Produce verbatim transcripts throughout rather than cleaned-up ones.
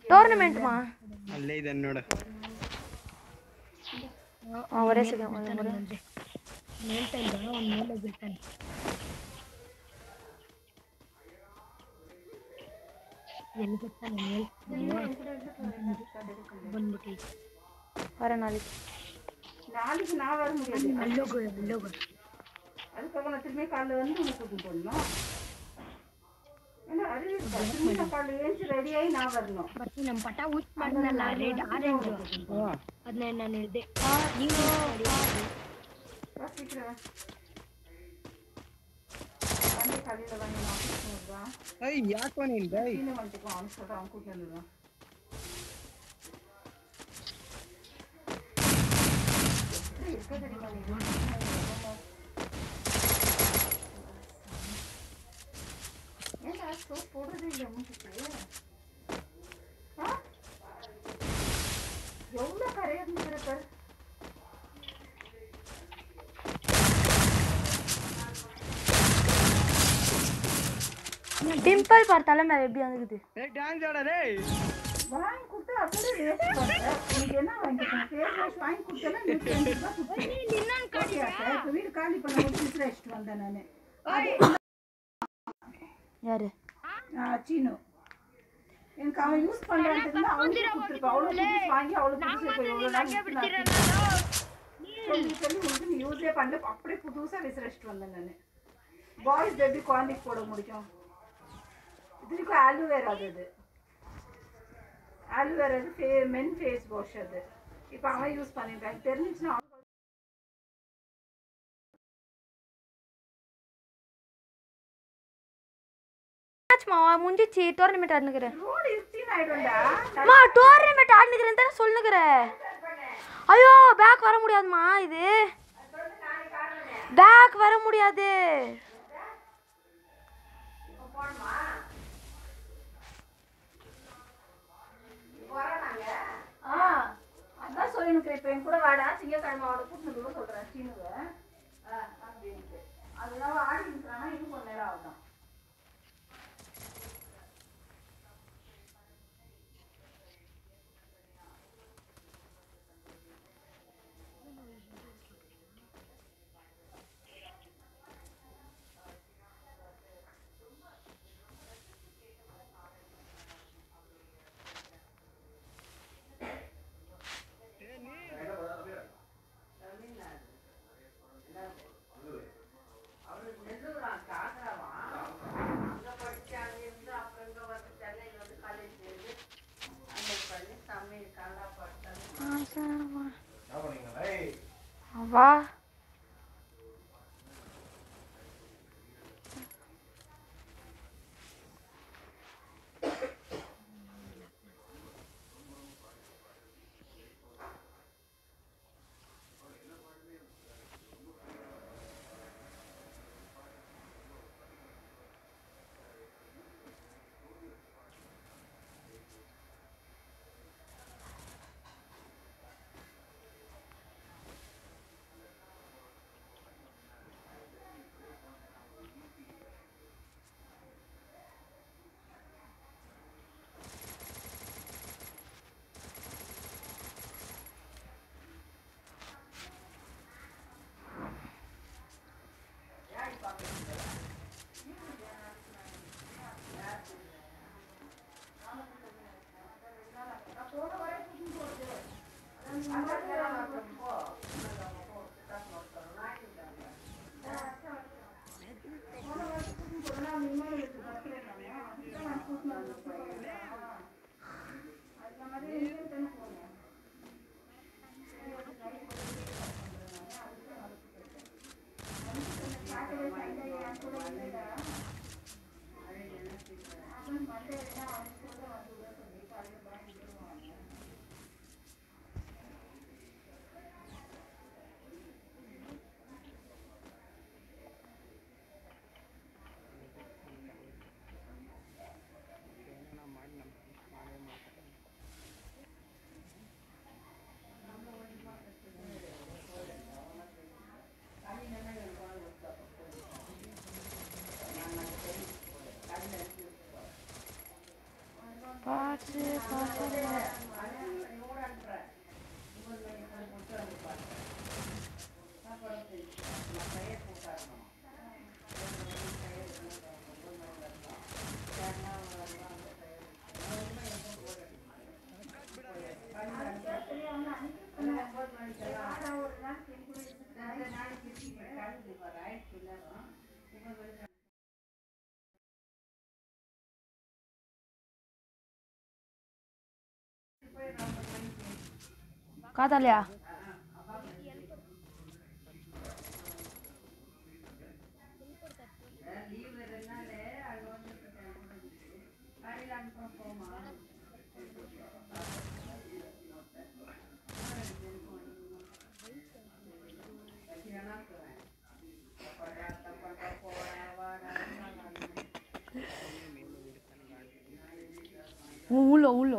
Tournament ಮಾ ಅಲ್ಲೇ ಇದೆ ನೋಡು ಆ ಒರೇ ಸೆಕೆಂಡ್ ಒಂದು ಮೂರು ಹೇಳ್ತಾ ಇದ್ದ ಒಂದು ಮೇಲೆ ಬಿಡ್ತಾನೆ ಎಲ್ಲಿ ಬರ್ತಾನೆ ಬಂದ್ಬಿಟ್ಟು வர நாளைக்கு நாளைக்கு நான் வர முடியாது அல்லோகு அல்லோகு அதுக்காக நான் திரும்பி காலைல வந்து உனக்கு கூட்டிட்டு போடணும் ஏன்னா அறிவிப்பா திரும்பி காலைல ஏஞ்சி ரெடியாகி நான் வரணும் ಬಟ್ ನಮ್ಮ ಪಟ ಊಸ್ ಮಾಡಿದ್ನಲ್ಲ ರೆಡ್ ಆರೆಂಜ್ ಅದನ್ನ ನಾನು ಹೇಳಿದೆ ನೀವು சீக்கிரம் வந்து காலையில வந்து நான் ஆஃபீஸ் போடுறா ಏಯ್ ಯಾಕೋ ನೀನ್ ಬೈ சீன வந்துட்டு அவன் சொல்றான் அவன் கூட்டிட்டு வந்துடுவான் ஏன்டா சோப் போடுறதே இல்லை மூச்சுக்கு எவ்வளோ கரையா இருந்துருக்க டிம்பிள் பார் தலை மேல எப்படி வந்துக்குது ஏய் டான்ஸ் ஆட டேய் வாங்கி கொடுத்து அப்படியே வேஸ்ட் பண்ற நீங்க என்ன வாங்கிட்டீங்க ஃபேஸ் வாஷ் வாங்கி கொடுத்தனா நீ கேண்டிப்பா குட்டி நின்னான் காடியா இப்ப வீடு காலி பண்ண போய் ஃப்ரெஷ் வந்தேன் நானு யாரு ஆ சீனு எனக்கு அவன் யூஸ் பண்றான்னு தெரிஞ்சா அவனுக்கு கொடுத்துருப்பா அவ்வளோ புதுசு வாங்கி அவ்வளோ புதுசு இப்போ எவ்வளோ நாள் சொல்லி சொல்லி உங்களுக்கு நீ யூஸே பண்ணல அப்படியே புதுசாக விசிரச்சிட்டு வந்தேன் நான் பாய்ஸ் எப்படி குவாண்டிட்டி போட முடியும் இதுக்கு ஆலோவேரா அது ஆலோவேரா அது ஃபே மென் ஃபேஸ் வாஷ் அது இப்போ அவன் யூஸ் பண்ணிருக்கான் தெரிஞ்சுச்சுன்னா மாவா முடிஞ்சிச்சு டோர்னமெண்ட் ஆடுனுக்குறேன் ரோடு இருட்டின் ஆயிடும்டா மா டோர்னமெண்ட் ஆடுனுக்குறேன் தான சொல்லுக்குறேன் ஐயோ பேக் வர முடியாதுமா இது பேக் வர முடியாது ஆ அதான் சொல்லினுக்கிறேன் இப்போ என் கூட வாடா திங்கக்கிழமை அவட கூட்டினு கூட சொல்கிறேன் சீனுவை ஆ அப்படின்ட்டு அதெல்லாம் ஆடி இருக்கிறான்னா இன்னும் கொஞ்ச நேரம் ஆகுதான் வா பார்த்து பார்த்து காதாலியா உள்ள உள்ள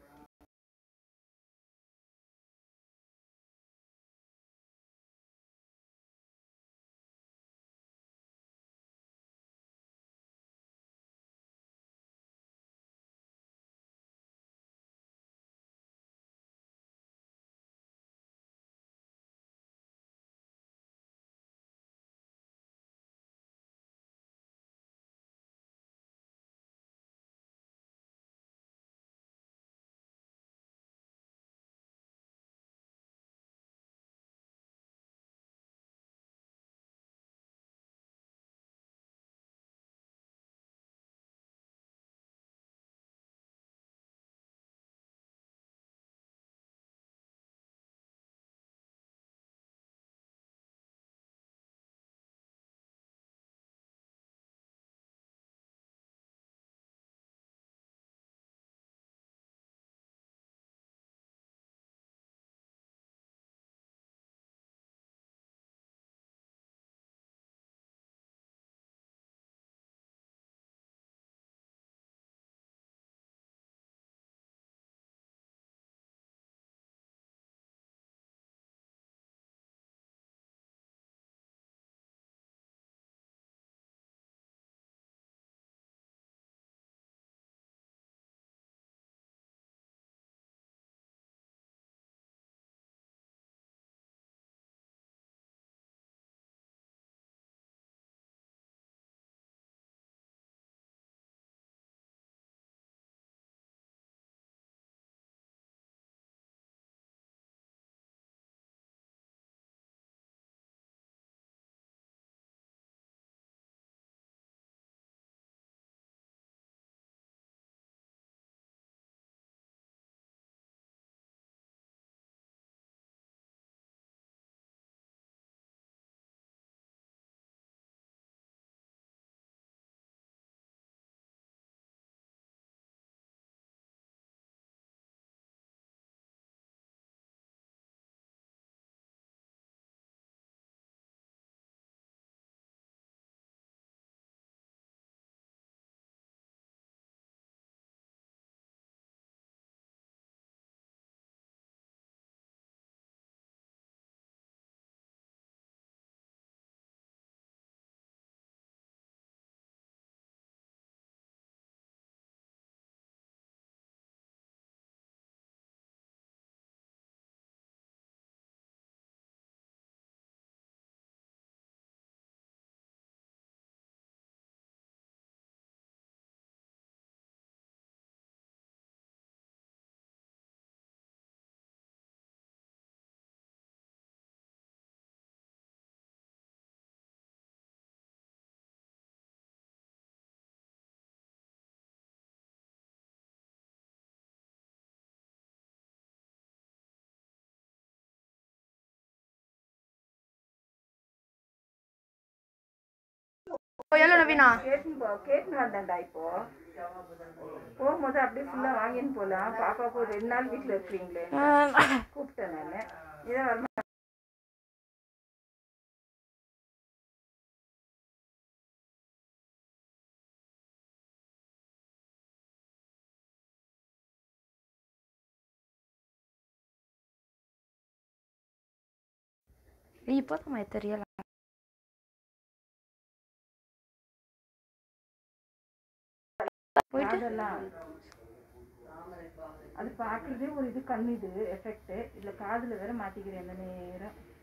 எவ்வளோ நவீனா கேட்டுன்னு போ கேட்டுன்னு வந்தேன்டா இப்போ போகும்போது அப்படியே ஃபுல்லா வாங்கின்னு போகலாம். பாப்பாவுக்கு ஒரு ரெண்டு நாள் வீட்டில் இருக்கிறீங்களே கூப்பிட்டேன் நான். இதை வரமா இப்போதான் தெரியல. போயிட்டு அதெல்லாம் அது பார்க்குறதே ஒரு இது கண்ணு இது எஃபெக்ட் இதில் காதில் வேற மாட்டிக்கிறேன் அந்த நேரம்